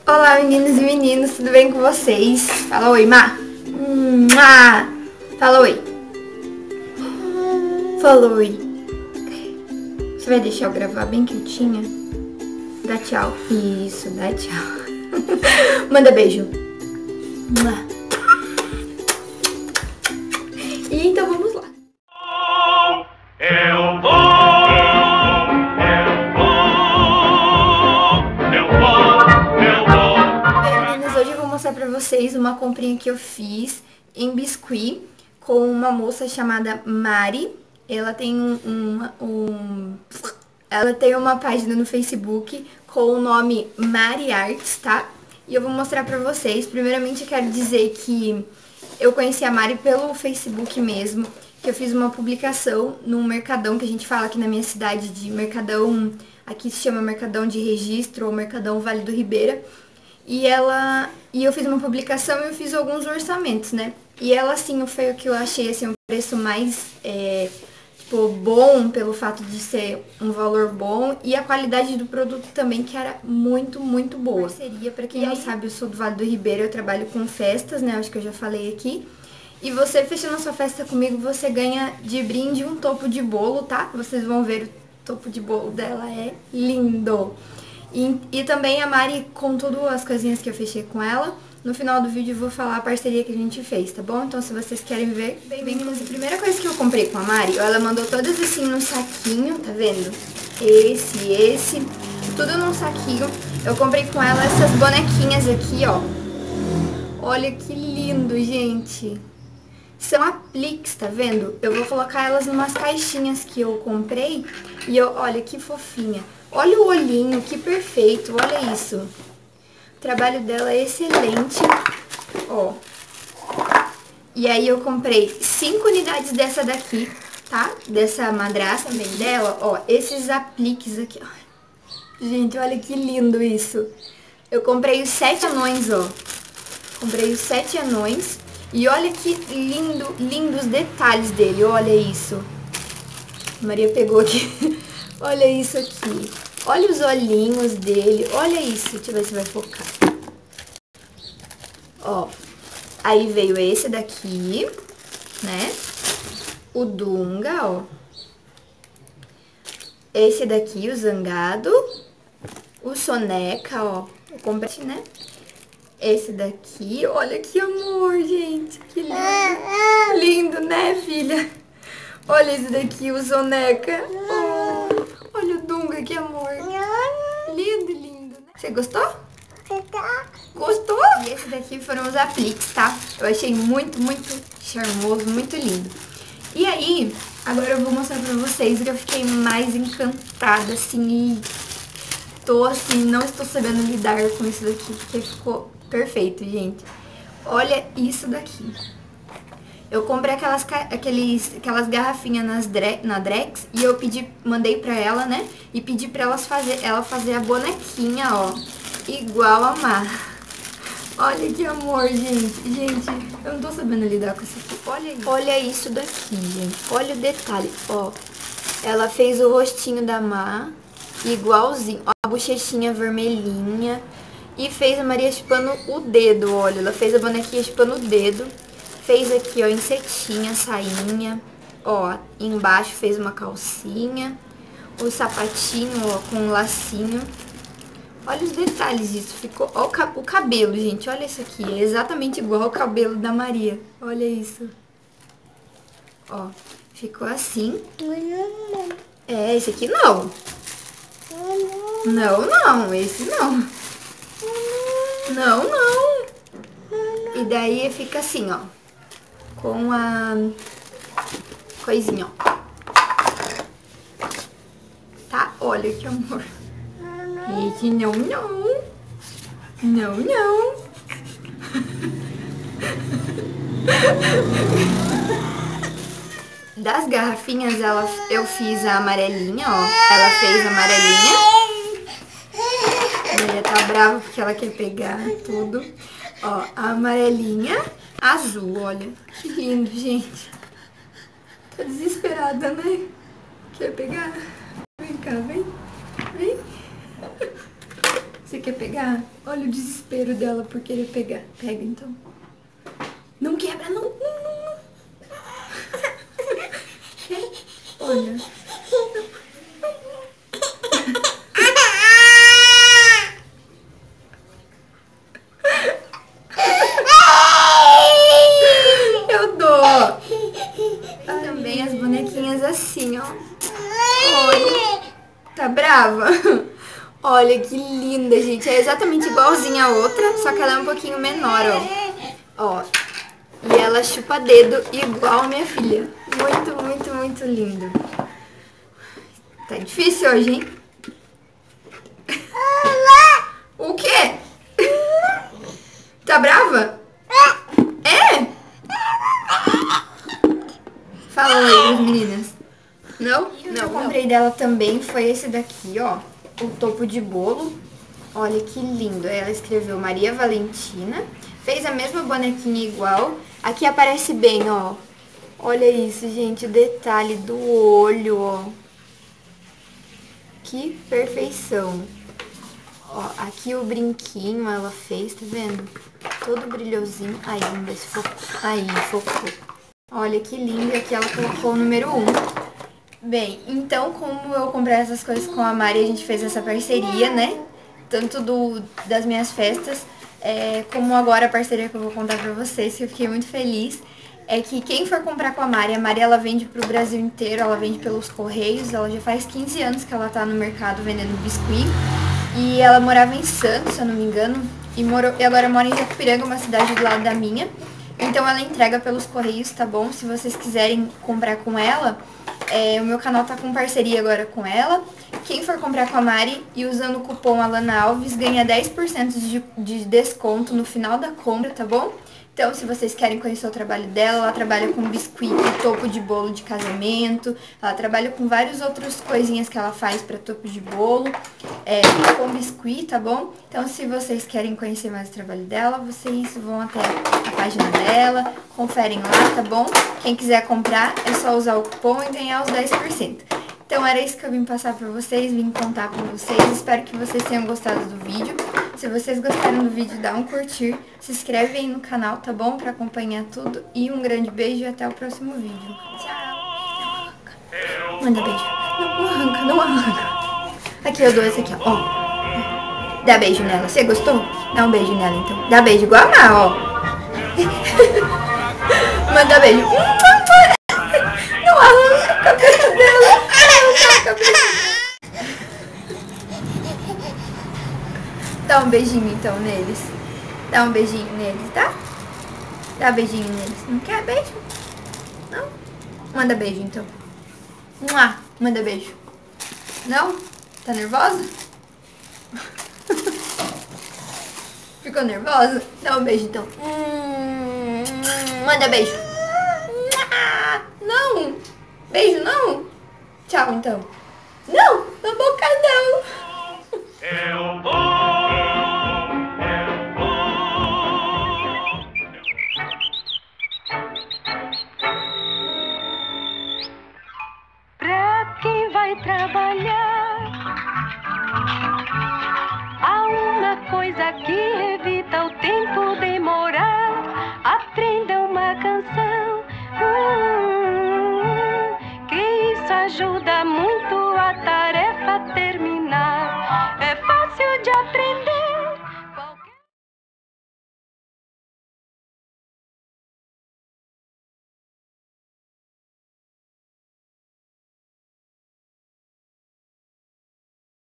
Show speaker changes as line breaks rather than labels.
Olá meninos e meninas, tudo bem com vocês? Fala oi, Má. Fala oi. Fala oi. Você vai deixar eu gravar bem quietinha? Dá tchau. Isso, dá tchau. Manda beijo. E então vamos lá. Hoje eu vou mostrar pra vocês uma comprinha que eu fiz em biscuit com uma moça chamada Mari. Ela tem ela tem uma página no Facebook com o nome Mari Arts, tá? E eu vou mostrar pra vocês. Primeiramente eu quero dizer que eu conheci a Mari pelo Facebook mesmo, que eu fiz uma publicação num mercadão que a gente fala aqui na minha cidade de mercadão, aqui se chama Mercadão de Registro ou Mercadão Vale do Ribeira. E eu fiz uma publicação e eu fiz alguns orçamentos, né? E ela, assim, foi o que eu achei, assim, um preço mais, bom, pelo fato de ser um valor bom. E a qualidade do produto também, que era muito, muito boa. Parceria, pra quem não sabe, eu sou do Vale do Ribeira, eu trabalho com festas, né? Acho que eu já falei aqui. E você fechando a sua festa comigo, você ganha de brinde um topo de bolo, tá? Vocês vão ver, o topo de bolo dela é lindo. E também a Mari, com todas as coisinhas que eu fechei com ela, no final do vídeo eu vou falar a parceria que a gente fez, tá bom? Então se vocês querem ver, bem-vindos. A primeira coisa que eu comprei com a Mari, ela mandou todas assim num saquinho, tá vendo? Esse, tudo num saquinho. Eu comprei com ela essas bonequinhas aqui, ó. Olha que lindo, gente. São apliques, tá vendo? Eu vou colocar elas em umas caixinhas que eu comprei e olha que fofinha. Olha o olhinho, que perfeito, olha isso. O trabalho dela é excelente, ó. E aí eu comprei 5 unidades dessa daqui, tá? Dessa madraça também dela, ó. Esses apliques aqui, ó. Gente, olha que lindo isso. Eu comprei os 7 anões, ó. Comprei os 7 anões. E olha que lindo os detalhes dele, olha isso. A Maria pegou aqui. Olha isso aqui. Olha os olhinhos dele. Olha isso. Deixa eu ver se vai focar. Ó. Aí veio esse daqui, né? O Dunga, ó. Esse daqui, o Zangado. O Soneca, ó. Eu comprei, né? Esse daqui. Olha que amor, gente. Que lindo. Lindo, né, filha? Olha esse daqui, o Soneca. Oh. Olha o Dunga, que amor. Lindo, lindo, né? Você gostou? Gostou? E esse daqui foram os apliques, tá? Eu achei muito, muito charmoso, muito lindo. E aí, agora eu vou mostrar pra vocês o que eu fiquei mais encantada, assim, e não estou sabendo lidar com isso daqui, porque ficou perfeito, gente. Olha isso daqui. Eu comprei aquelas garrafinhas na Drex e eu mandei pra ela, né? E pedi pra ela fazer a bonequinha, ó. Igual a Mar. Olha que amor, gente. Gente, eu não tô sabendo lidar com isso aqui. Olha isso. Olha isso daqui, gente. Olha o detalhe, ó. Ela fez o rostinho da Mar igualzinho. Ó, a bochechinha vermelhinha. E fez a Maria chupando o dedo, olha. Ela fez a bonequinha chupando o dedo. Fez aqui, ó, em cetinha, sainha. Ó, embaixo fez uma calcinha. O sapatinho, ó, com um lacinho. Olha os detalhes disso. Ficou, ó, o cabelo, gente. Olha isso aqui. É exatamente igual ao cabelo da Maria. Olha isso. Ó, ficou assim. É, esse aqui não. Não, esse não. Não. E daí fica assim, ó. Com a coisinha, ó. Tá? Olha que amor. Esse não. Das garrafinhas, eu fiz a amarelinha, ó. Ela fez a amarelinha. A Maria tá brava porque ela quer pegar tudo. Ó, a amarelinha, azul, olha. Que lindo, gente. Tá desesperada, né? Quer pegar? Vem cá, vem. Você quer pegar? Olha o desespero dela por querer pegar. Pega, então. Não quebra, não. Não. Olha. Eu dou. Também as bonequinhas assim, ó. Olha. Tá brava? Olha que linda, gente. É exatamente igualzinha a outra, só que ela é um pouquinho menor, ó. Ó. E ela chupa dedo igual a minha filha. Muito, muito, muito lindo. Tá difícil hoje, hein? O quê? Tá brava? É? Fala aí, meninas. Não? E o que eu comprei dela também foi esse daqui, ó. O topo de bolo. Olha que lindo. Ela escreveu Maria Valentina. Fez a mesma bonequinha igual. Aqui aparece bem, ó. Olha isso, gente. O detalhe do olho, ó. Que perfeição. Ó, aqui o brinquinho ela fez, tá vendo? Todo brilhosinho. Aí, vamos ver se focou. Aí, focou. Olha que lindo. E aqui ela colocou o número 1. Bem, então como eu comprei essas coisas com a Mari, a gente fez essa parceria, né? Tanto das minhas festas, como agora a parceria que eu vou contar pra vocês, que eu fiquei muito feliz. É que quem for comprar com a Mari ela vende pro Brasil inteiro, ela vende pelos correios. Ela já faz 15 anos que ela tá no mercado vendendo biscuit. E ela morava em Santos, se eu não me engano, e agora mora em Jacupiranga, uma cidade do lado da minha. Então ela entrega pelos correios, tá bom? Se vocês quiserem comprar com ela, o meu canal tá com parceria agora com ela. Quem for comprar com a Mari e usando o cupom Alana Alves ganha 10% de desconto no final da compra, tá bom? Então, se vocês querem conhecer o trabalho dela, ela trabalha com biscuit e topo de bolo de casamento. Ela trabalha com várias outras coisinhas que ela faz para topo de bolo, com biscuit, tá bom? Então, se vocês querem conhecer mais o trabalho dela, vocês vão até a página dela, conferem lá, tá bom? Quem quiser comprar, é só usar o cupom e ganhar os 10%. Então, era isso que eu vim passar pra vocês, vim contar pra vocês. Espero que vocês tenham gostado do vídeo. Se vocês gostaram do vídeo, dá um curtir, se inscreve aí no canal, tá bom? Pra acompanhar tudo. E um grande beijo e até o próximo vídeo. Tchau. Manda beijo. Não arranca, não arranca. Aqui, eu dou esse aqui, ó. Dá beijo nela. Você gostou? Dá um beijo nela, então. Dá beijo igual a Má, ó. Manda beijo. Não arranca a cabeça dela. Dá um beijinho então neles. Dá um beijinho neles, tá? Dá beijinho neles. Não quer beijo? Não? Manda beijo então. Manda beijo. Não? Tá nervosa? Ficou nervosa? Dá um beijo então. Manda beijo. Não! Beijo não? Tchau então. Não! Na boca não! Eu vou!
Pra quem vai trabalhar, há uma coisa que evita o tempo de